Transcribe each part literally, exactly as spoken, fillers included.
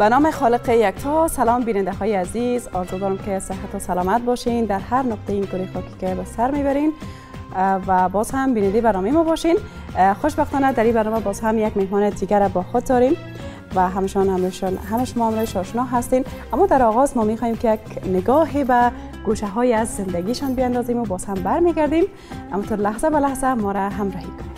به نام خالق یکتا. سلام بیننده های عزیز، آرزو دارم که صحت و سلامت باشین در هر نقطه این کره خاکی که به سر میبرین و باز هم بیننده برنامه ما باشین. خوشبختانه در این برنامه باز هم یک مهمان دیگر با خود داریم و همشان همشان همه شما همراهش آشنا هستین. اما در آغاز ما میخوایم که یک نگاهی به گوشه های از زندگیشان بیاندازیم و باز هم برمیگردیم. اما تا لحظه به لحظه ما را همراهی کنید.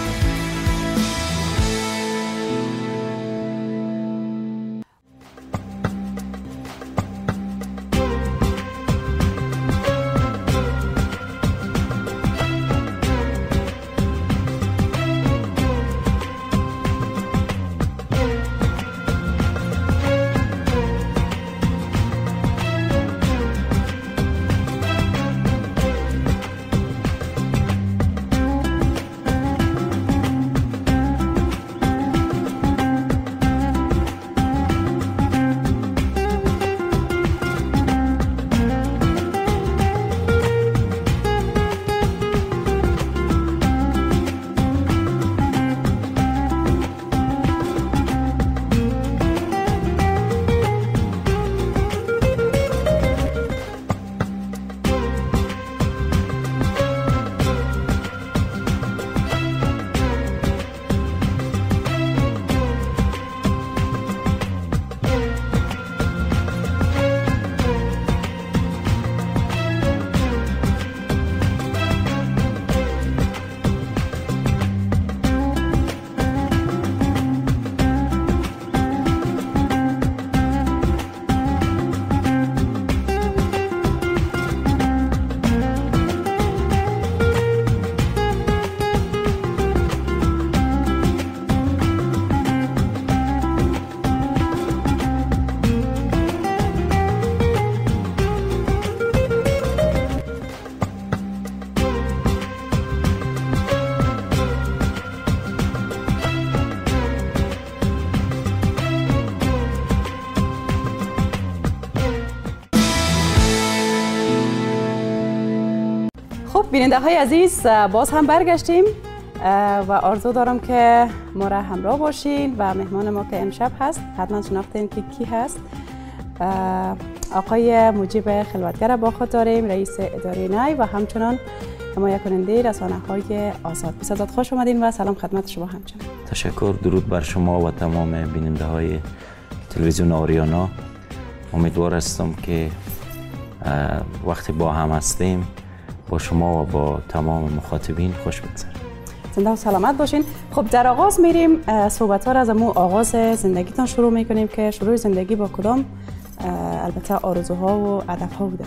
بیننده های عزیز، باز هم برگشتیم و آرزو دارم که ما را همراه باشین و مهمان ما که امشب هست حتما شناختین که کی هست. آقای مجیب خلوتگر با خود داریم، رئیس اداره نی و همچنان حمایت کننده رسانه های آزاد. بسیار خوش آمدین و سلام خدمت شما همچنان. تشکر، درود بر شما و تمام بیننده های تلویزیون آریانا. امیدوار هستم که وقتی با هم هستیم با شما و با تمام مخاطبین خوش بگذره. زنده و سلامت باشین. خب در آغاز میریم صحبت ها را از امو آغاز زندگیتان شروع میکنیم که شروع زندگی با کدام البته آرزوها و هدفها بوده؟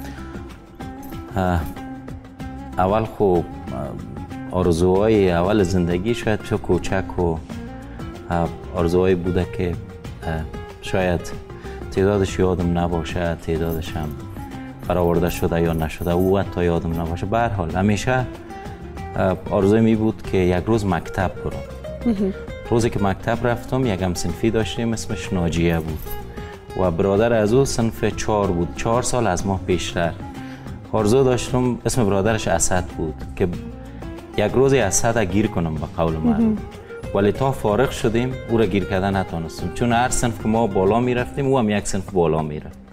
اول خب آرزوهای اول زندگی شاید بسیار کوچک و آرزوهایی بوده که شاید تعدادش یادم نباشه، تعدادش هم برآورده شده یا نشده او حتی یادم نباشه. به هر حال همیشه آرزوی می بود که یک روز مکتب برم. روزی که مکتب رفتم یک همصنفی داشتیم اسمش ناجیه بود و برادر از او صنف چهار بود، چهار سال از ما پیشتر. آرزو داشتم اسم برادرش اسد بود که یک روزی اسد را گیر کنم به قول معروف، ولی تا فارغ شدیم او را گیر کردن نتونستم، چون هر صنف که ما بالا می رفتیم او هم یک صنف بالا می رفت.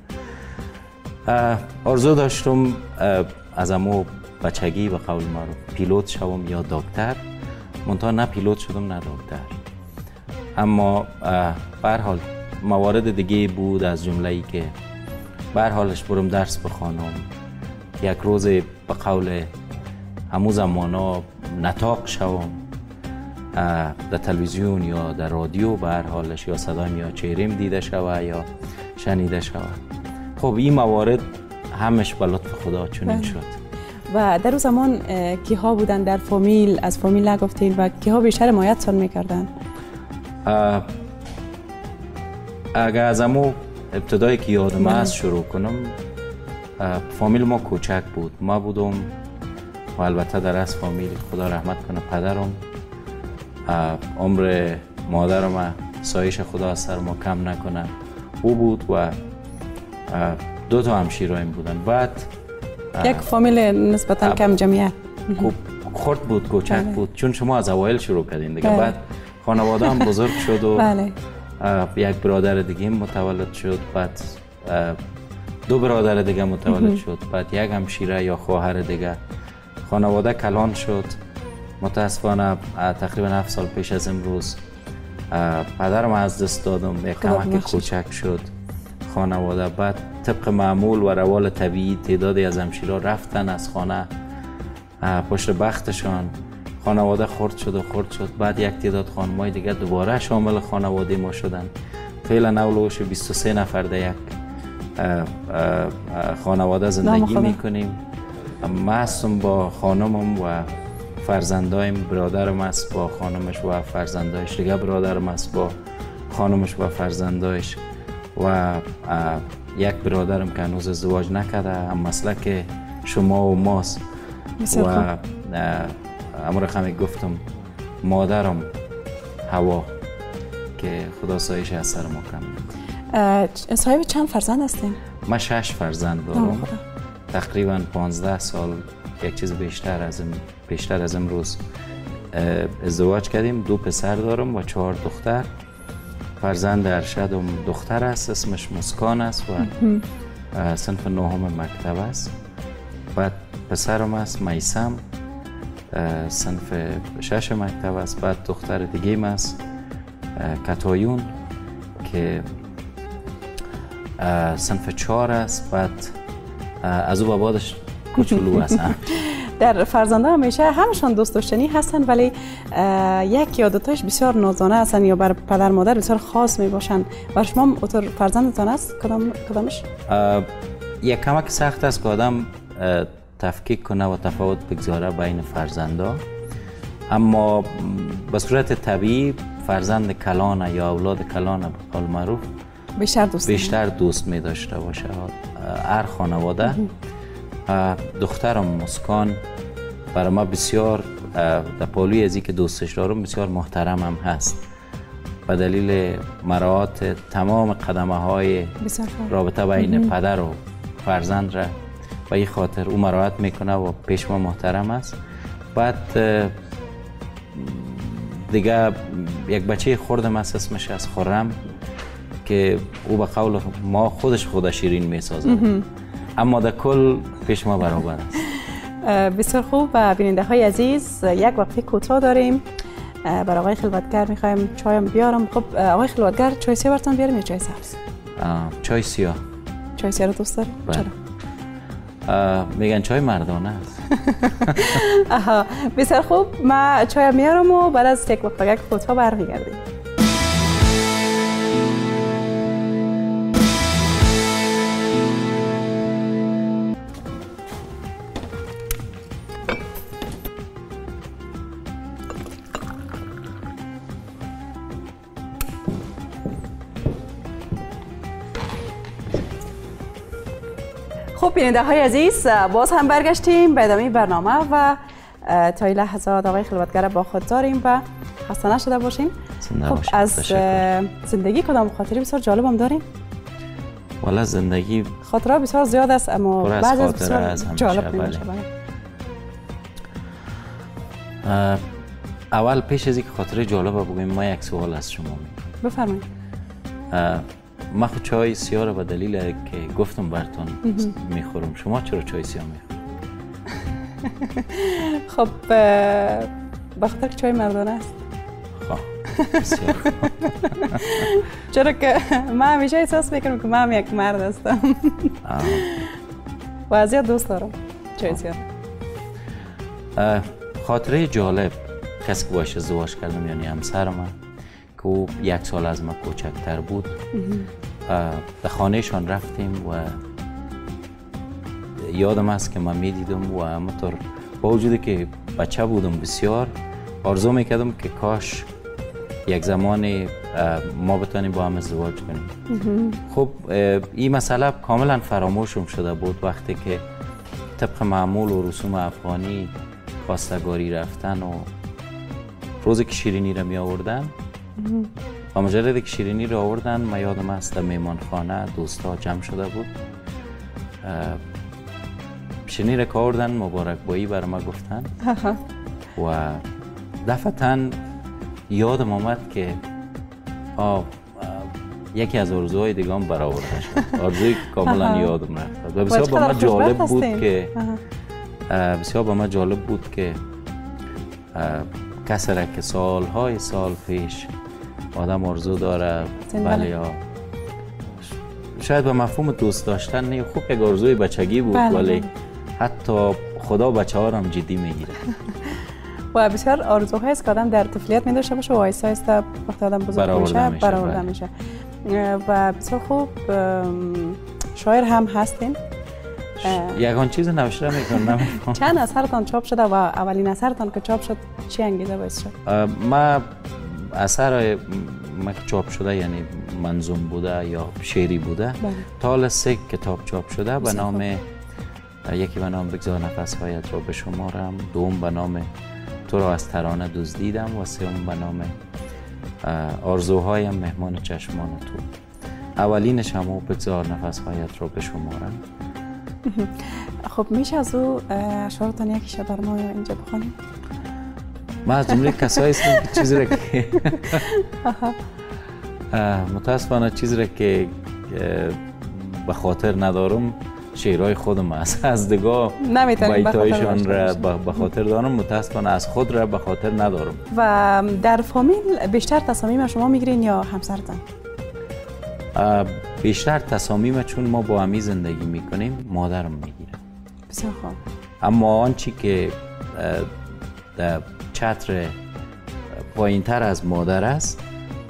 آرزو داشتم از امو بچگی به قول معروف پیلوت شوم یا دکتر، منتها نه پیلوت شدم نه دکتر. اما به هر حال موارد دیگه بود، از جمله ای که به هر حالش برم درس بخوانم، یک روز به قول همون زمانا نطاق شوم در تلویزیون یا در رادیو، به هر حالش یا صدایم یا چهرم دیده شوه یا شنیده شوه. خب این موارد همش به لطف خدا چنین شد. و در اون زمان کیها بودن در فامیل؟ از فامیل نگفتین و کیها بیشتر حمایتتان میکردن؟ اگر از امو ابتدایی که یادم هست شروع کنم، فامیل ما کوچک بود. ما بودم و البته در از فامیل خدا رحمت کنه پدرم، عمر مادرم سایش خدا از سر ما کم نکنه او بود و دو تا همشیرایم بودن. بعد یک فامیل نسبتا کم جمعیت خرد بود، کوچک بود، چون شما از اوایل شروع کردین دیگه. بعد خانواده هم بزرگ شد و یک برادر دیگه متولد شد، بعد دو برادر دیگه متولد شد، بعد یک همشیره یا خواهر دیگه. خانواده کلان شد. متاسفانه تقریبا هفت سال پیش از امروز پدرم از دست دادم. یک کمک کوچک شد خانواده. بعد طبق معمول و روال طبیعی تعدادی از همشیرها رفتن از خانه پشت بختشان. خانواده خرد شد و خرد شد. بعد یک تعداد خانمای دیگه دوباره شامل خانواده ما شدن. فعلا اولوش بیست و سه نفر در یک خانواده زندگی میکنیم. ما هستم با خانمم و فرزندایم. برادرم است با خانمش و فرزندایش. دیگه برادرم است با خانمش و فرزندایش. و یک برادرم که هنوز ازدواج نکرده، هم مسلک شما و ماست. و امور خمی گفتم مادرم هوا که خدا سایش از سر ما کم. صاحب چند فرزند هستین؟ من شش فرزند دارم. تقریبا پانزده سال یک چیز بیشتر از بیشتر از امروز ازدواج کردیم. دو پسر دارم و چهار دختر. فرزند ارشدم دختر است، اسمش مسکان است و صنف نهم مکتب است. بعد پسرم است میسم، صنف شش مکتب است. بعد دختر دیگه ام است کتایون که صنف چهار است. بعد از او بعدش کوچولو هستن. در فرزنده همیشه همشون دوست داشتنی هستن، ولی یک یا دو تاش بسیار نازانه هستن یا بر پدر مادر بسیار خاص می باشن. بر شما اوتر فرزندتان است کدام کدامش؟ یک کمک سخت است که آدم تفکیک کنه و تفاوت بگذاره بین فرزندا، اما به صورت طبیعی فرزند کلانه یا اولاد کلانه به قول معروف بیشتر دوست بیشتر دوست می داشته باشه هر خانواده. دخترم مسکان برای ما بسیار در پالوی ازی که دوستش دارم بسیار محترم هم هست به دلیل مراعات تمام قدمه های رابطه بین پدر و فرزند را به این خاطر او مراعات میکنه و پیش ما محترم است. بعد دیگه یک بچه خوردم است، اسمش از خرم که او به قول ما خودش خود شیرین میسازه، اما در کل پیش ما برابر است. بسیار خوب. بیننده های عزیز، یک وقفه کوتاه داریم. برای آقای خلوتگر میخوایم چایم بیارم. خب آقای خلوتگر، چای سیاه براتون بیارم یا چای سبز؟ چای سیاه. چای سیاه رو دوست داریم؟ چرا؟ میگن چای مردانه است. آها، بسیار خوب. من چای میارم و بعد از یک وقفه کوتاه برمیگردیم. خب بیننده های عزیز، باز هم برگشتیم به ادامه برنامه و تا این لحظات آقای خلوتگر با خود داریم و خسته نشده باشین. خب از زندگی کدام خاطری بسیار جالب هم داریم؟ والا زندگی خاطره بسیار زیاد است، اما بعضی از بسیار جالب نمیشه. اول پیش از اینکه خاطره جالب بگویم، ما یک سوال از شما میگیم. بفرمایید. من خود چای سیاه رو به دلیل که گفتم براتون میخورم. شما چرا چای سیاه میخورم؟ خب به خاطر که چای مردانه است. خب بسیار خوب. چرا که من همیشه احساس میکنم که من هم یک مرد هستم و از زیاد دوست دارم چای سیاه. خاطره جالب کسی که باش ازدواج کردم، یعنی همسر من که او یک سال از ما کوچکتر بود. در خانهشان رفتیم و یادم است که من میدیدم و همونطور با وجودی که بچه بودم بسیار آرزو میکردم که کاش یک زمانی ما بتونیم با هم ازدواج کنیم. خب این مسئله کاملا فراموشم شده بود وقتی که طبق معمول و رسوم افغانی خواستگاری رفتن و روزی که شیرینی را می آوردن و مجرد که شیرینی را آوردن، من یادم است در مهمان خانه دوستا جمع شده بود. شیرینی را که آوردن مبارکبایی بر ما گفتن و دفعتاً یادم آمد که آه یکی از آرزوهای دیگه هم برآورده شد. آرزوی کاملا یادم رفت و بسیار با من جالب بود که بسیار با من جالب بود که کسی را که سالهای سال پیش آدم آرزو داره ولی شاید به مفهوم دوست داشتن نه، خوب یک آرزوی بچگی بود ولی حتی خدا بچه ها را هم جدی میگیره و بسیار آرزوهایی است که آدم در طفولیت می داشته باشه و آهسته آهسته وقتی آدم بزرگ میشه برآورده میشه و بسیار خوب. شاعر هم هستین؟ یگان چیز نوشته میکنم. چند اثرتان چاپ شده و اولین اثرتان که چاپ شد چی انگیزه باعث شد؟ ما اثر ما که چاپ شده یعنی منظوم بوده یا شعری بوده تا حالا سه کتاب چاپ شده به نام یکی به نام بگذار نفس‌هایت را بشمارم، دوم به نام تو را از ترانه دزدیدم و سوم به نام آرزوهایم مهمان چشمان تو. اولینش هم بگذار نفس‌هایت را بشمارم. خب میشه از او اشعارتان یکیش بر ما اینجا بخوانیم؟ من از جمله کسایی هستم که چیزی را که متاسفانه چیزی را که به خاطر ندارم شعرهای خودم است. از دگاه بیتایشان را به خاطر دارم، متاسفانه از خود را به خاطر ندارم. و در فامیل بیشتر تصامیم شما میگیرین یا همسرتان؟ بیشتر تصامیم چون ما با همی زندگی میکنیم مادرم میگیره. بسیار خوب. اما آنچی که در چتر پایین تر از مادر است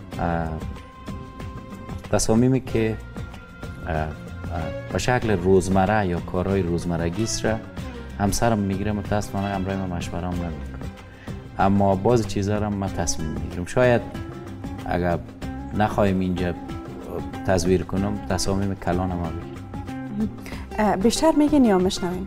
تصامیمی که به شکل روزمره یا کارهای روزمرگی است را همسرم میگیره. متاسفانه همراه من مشوره هم نمیکنه، اما بعضی چیزا را من تصمیم میگیرم. شاید اگر نخواهیم اینجا تصویر کنم تصامیم کلان ما بگیرم. بیشتر میگین یا میشنوین؟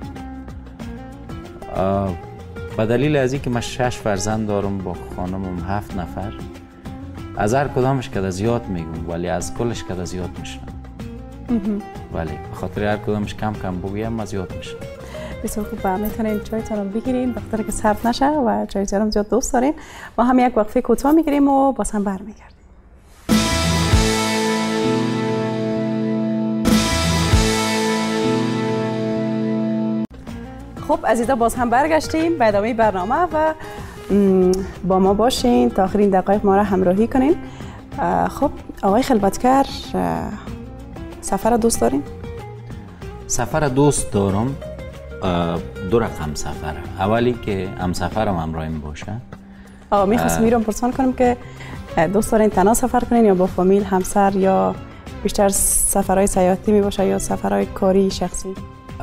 به دلیل از اینکه من شش فرزند دارم با خانمم هفت نفر، از هر کدامش که زیاد میگم ولی از کلش که زیاد میشنم. ولی به خاطر هر کدامش کم کم بگویم از یاد میشه. بسیار خوب. میتونین چایتون رو بگیرین وقتی که صرف نشه و چایتون رو زیاد دوست دارین. ما هم یک وقفه کوتاه میگیریم و باز هم برمیگردیم. خب عزیزا باز هم برگشتیم به ادامه برنامه و با ما باشین تا آخرین دقایق ما را همراهی کنین. خب آقای خلوتگر سفر دوست دارین؟ سفر دوست دارم. دو رقم سفر. اولی که هم سفرم همراهیم باشه. آقا میخواستم میرم پرسان کنم که دوست دارین تنها سفر کنین یا با فامیل، همسر، یا بیشتر سفرهای سیاحتی می باشه یا سفرهای کاری شخصی؟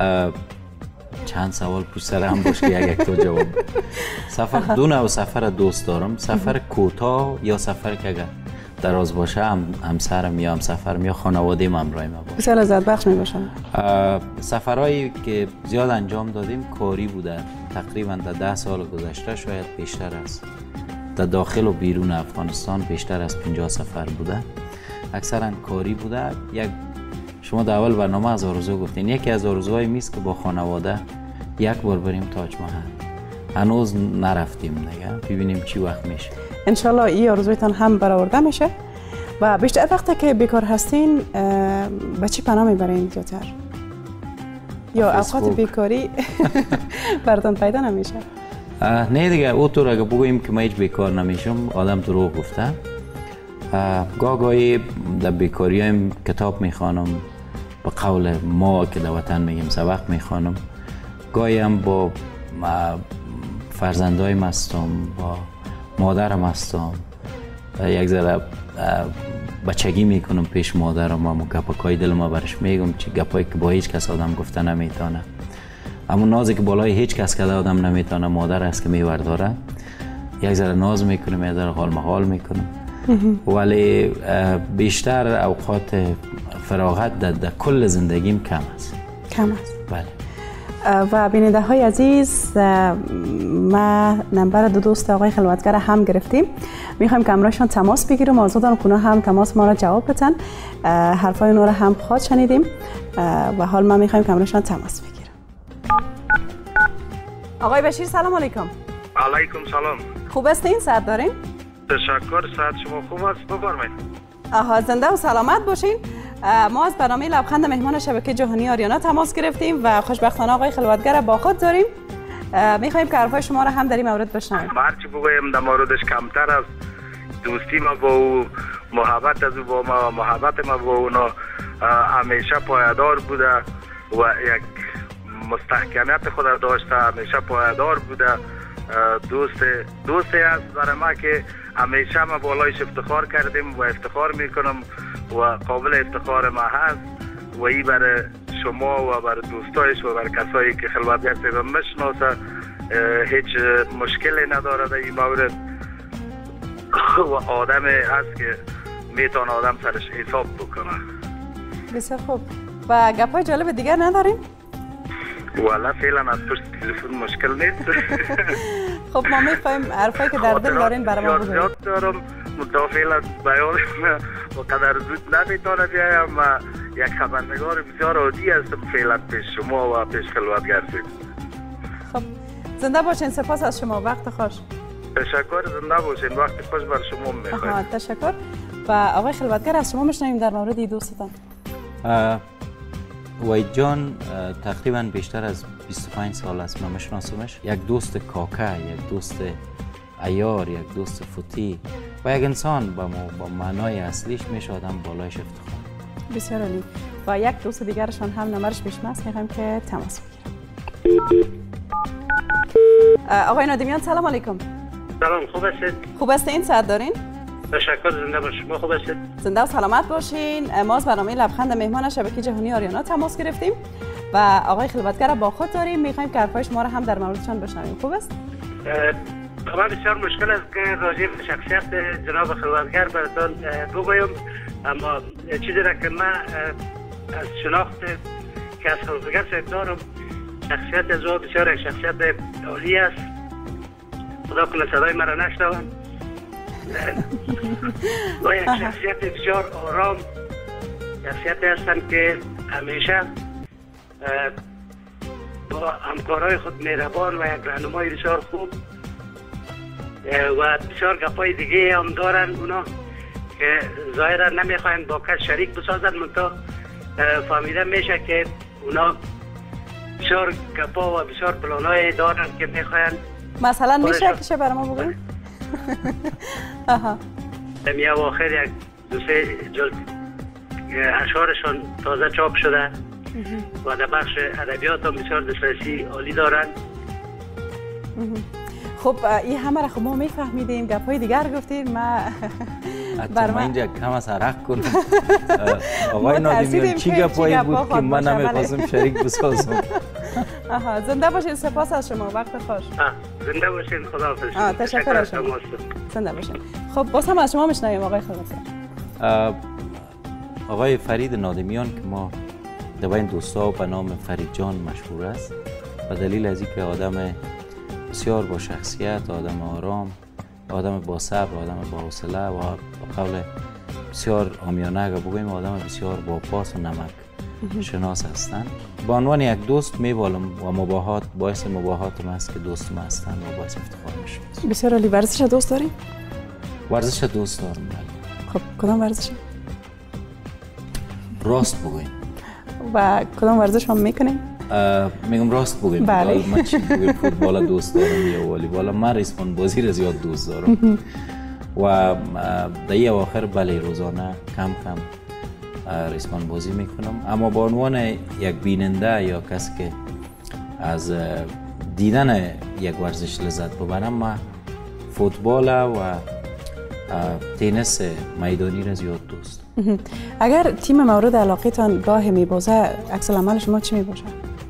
چند سوال پشت سر هم باشه که یک یک تا جواب. سفر دو نوع سفر دوست دارم. سفر کوتاه یا سفر که اگر دراز باشه هم همسرم یا همسفرم یا خانواده‌ام همراه ما باشه. بسیار لذت بخش می باشه. سفرهایی که زیاد انجام دادیم کاری بوده. تقریبا در ده سال گذشته شاید بیشتر است. در داخل و بیرون افغانستان بیشتر از پنجاه سفر بوده. اکثرا کاری بوده. یک شما در اول برنامه از آرزو گفتین. یکی از آرزوهای میست که با خانواده یک بار بریم تاج محل. هنوز نرفتیم دیگه. ببینیم چی وقت میشه. انشالله این آرزویتان هم برآورده میشه. و بیشتر وقتی که بیکار هستین به چی پناه میبرین زیادتر؟ یا اوقات بیکاری براتون پیدا نمیشه؟ نه دیگه اونطور اگه بگوییم که من هیچ بیکار نمیشم آدم دروغ گفته. گاه گاهی در بیکاری هم کتاب میخوانم، به قول ما که در وطن میگیم سبق میخوانم. گاهی هم با فرزندایم هستم، با مادرم هستم. یک ذره بچگی میکنم پیش مادرم و گپای دل ما برش میگم، چه گپایی که با هیچ کس آدم گفته نمیتونه. اما نازی که بالای هیچ کس کرده آدم نمیتونه مادر است که میورداره. یک ذره ناز میکنم، یک ذره حال محال میکنم. ولی بیشتر اوقات فراغت در, در کل زندگیم کم است. کم است. بله. و بیننده های عزیز، ما نمبر دو دوست آقای خلوتگر هم گرفتیم. میخوایم که امرایشان تماس بگیریم. آرزو دارم کنه هم تماس ما را جواب بدن. حرفای اونها را هم خواهد شنیدیم و حال ما میخوایم که امرایشان تماس بگیریم. آقای بشیر سلام علیکم. علیکم سلام. خوب هستین؟ صحت دارین؟ تشکر. صحت شما خوب است؟ بفرمایید. آها زنده و سلامت باشین. ما از برنامه لبخند مهمان شبکه جهانی آریانا تماس گرفتیم و خوشبختانه آقای خلوتگر با خود داریم. میخوایم که حرفای شما را هم در این مورد بشنویم. هرچی بگویم در موردش کمتر است. دوستی ما با او، محبت از او با ما، محبت ما با اونا همیشه پایدار بوده و یک مستحکمیت خود را داشته، همیشه پایدار بوده. دوست دوستی است برای ما که همیشه ما بالایش افتخار کردیم و افتخار میکنم و قابل افتخار ما هست و این برای شما و برای دوستایش و برای کسایی که خلوتگر رو میشناسه هیچ مشکلی نداره در این مورد و آدمی هست که میتونه آدم سرش حساب بکنه. بسیار خوب. و گپای جالب دیگر نداریم؟ والا فعلا از پشت تلفن مشکل نیست. خب ما میخوایم حرفایی که در دل دارین برای ما بگویید. زیاد دارم منتها فعلا بیان و قدر زود نمیتونه بیایم و یک خبرنگار بسیار عادی هستم فعلا پیش شما و پیش خلوتگر. خب زنده باشین. سپاس از شما. وقت خوش. تشکر. زنده باشین. وقت خوش بر شما میخوایم. تشکر. و آقای خلوتگر از شما میشنویم در مورد دوستتان. وحید جان تقریبا بیشتر از بیست و پنج سال است من میشناسمش. یک دوست کاکا، یک دوست عیار، یک دوست فوتی و یک انسان با, با معنای اصلیش میشه آدم بالایش افتخار. بسیار عالی. و یک دوست دیگرشان هم نمبرش پیش است، میخوایم که تماس بگیریم. آقای نادمیان سلام علیکم. سلام، خوب هستید؟ خوب هستین؟ صحت دارین؟ تشکر. زنده باشید. شما خوب هستید؟ زنده و سلامت باشین. ما از برنامه لبخند مهمان شبکه جهانی آریانا تماس گرفتیم و آقای خلوتگر با خود داریم. میخوایم که حرفای شما را هم در موردشان بشنویم. خوب است؟ من بسیار مشکل است که راجع به شخصیت جناب خلوتگر براتون بگویم، اما چیزی را که من از شناخت که از خلوتگر صاحب دارم، شخصیت از او بسیار یک شخصیت عالی است. خدا کنه صدای مرا نشنوند. و یک شخصیت بسیار آرام، شخصیتی هستند که همیشه با همکارای خود مهربان و یک راهنمای بسیار خوب و بسیار گپای دیگه هم دارن اونا که ظاهرا نمیخواین با کس شریک بسازن، منتها فهمیده میشه که اونا بسیار گپا و بسیار پلانای دارن که میخواین. مثلا میشه که چه برای ما بگوید؟ می اواخر یک دو سه جلد اشعارشان تازه چاپ شده و در بخش ادبیات هم بسیار دسترسی عالی دارند. خب این همه را خب ما میفهمیدیم. گپای دیگر گفتید ما حتی ما اینجا کم از عرق کنم. آقای نادمیان چی گپایی بود که من نمیخواستم شریک بسازم. آها زنده باشین. سپاس از شما. وقت خوش. زنده باشین. خداحافظ. تشکر از شما. زنده باشین. خب باز هم از شما میشنویم آقای خلوتگر. آقای فرید نادمیان که ما در بین دوستا به نام فرید جان مشهور است و دلیل از اینکه آدم بسیار با شخصیت، آدم آرام، آدم با صبر، آدم با حوصله و با قول بسیار عامیانه اگر بگوییم آدم بسیار با پاس و نمک شناس هستند. با عنوان یک دوست میبالم و مباهات باعث مباهاتم است که دوستم هستند و باعث افتخار میشم. بسیار عالی. ورزش دوست داریم؟ ورزش دوست دارم. خب کدام ورزش؟ راست بگوییم. و کدام ورزش هم میکنیم؟ میگم راست بگویم. بله. من چی بگویم فوتبال دوست دارم یا والیبال. من ریسمان بازی را زیاد دوست دارم و در این اواخر بله روزانه کم کم ریسمان بازی میکنم، اما با عنوان یک بیننده یا کسی که از دیدن یک ورزش لذت ببرم من فوتبال و تنیس میدانی را زیاد دوست. اگر تیم مورد علاقه تان گاه میبازه عکس العمل شما چی میباشه؟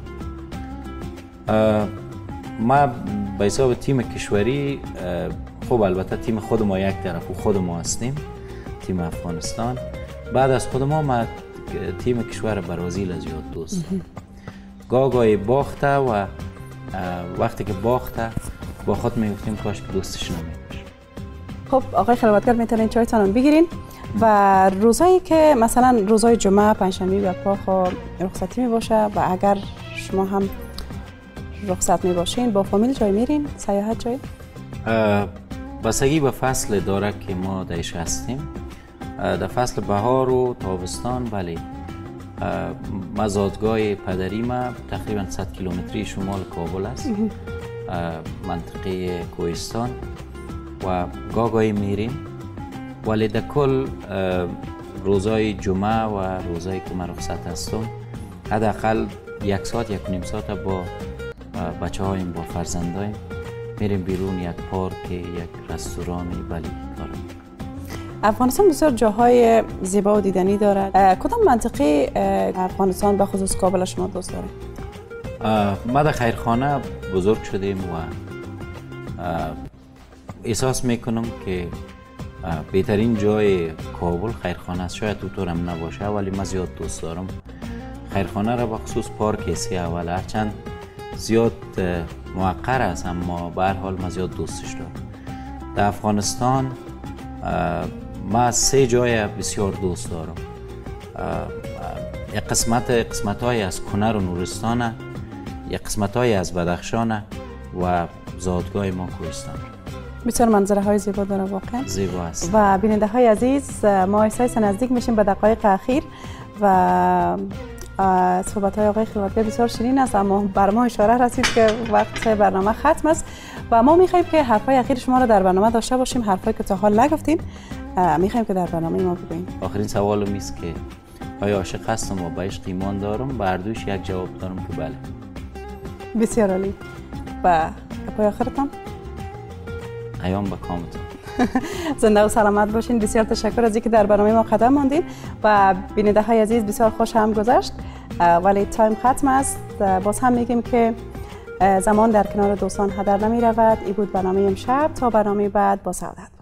ما به حساب تیم کشوری خب البته تیم خود ما یک طرف و خود ما هستیم، تیم افغانستان. بعد از خود ما ما تیم کشور برازیل از یاد دوست. گاه گاهی باخته و وقتی که باخته با خود میگفتیم کاش که دوستش نمیباشه. خب آقای خلوتگر میتونین چایتان بگیرین و روزایی که مثلا روزای جمعه، پنجشنبه و پاخ رخصتی میباشه و اگر شما هم رخصت میباشین با فامیل جای میرین سیاحت جای؟ بستگی به فصل داره که ما درش هستیم. در فصل بهار و تابستان بله مزادگاه پدری ما تقریبا صد کیلومتری شمال کابل است، منطقه کوهستان و گاگای میریم، ولی در کل روزای جمعه و روزایی که من رخصت هستم حداقل یک ساعت یک و نیم ساعت با بچه هایم با فرزندایم میریم بیرون، یک پارک، یک رستورانی بله کارم. افغانستان بسیار جاهای زیبا و دیدنی دارد. کدام منطقه افغانستان به خصوص کابل شما دوست داره؟ ما در خیرخانه بزرگ شدیم و احساس میکنم که بهترین جای کابل خیرخانه است. شاید اونطورم نباشه ولی من زیاد دوست دارم خیرخانه را، به خصوص پارک سی اول. هرچند زیاد موقر است اما به هر حال من زیاد دوستش دارم. در افغانستان ما سه جای بسیار دوست دارم. یک قسمت قسمت های از کنر و نورستان، یک قسمت های از بدخشان و زادگاه ما کوهستان. بسیار منظره های زیبا داره واقعا. زیبا است. و بیننده های عزیز، ما ایسایس نزدیک میشیم به دقایق اخیر و صحبت های آقای خلوتگر بسیار شیرین است، اما بر ما اشاره رسید که وقت برنامه ختم است و ما میخوایم که حرفای اخیر شما را در برنامه داشته باشیم، حرفایی که تا حال نگفتین میخوایم که در برنامه ما بگوییم. آخرین سوالم است که آیا عاشق هستم و به عشق ایمان دارم؟ به هر دوش یک جواب دارم که بله. بسیار عالی. و پای آخرتان ایام به کامتون. زنده و سلامت باشین. بسیار تشکر از اینکه در برنامه ما قدم ماندین و بیننده های عزیز بسیار خوش هم گذشت، ولی تایم ختم است. باز هم میگیم که زمان در کنار دوستان هدر نمی رود. این بود برنامه امشب، تا برنامه بعد با سعادت.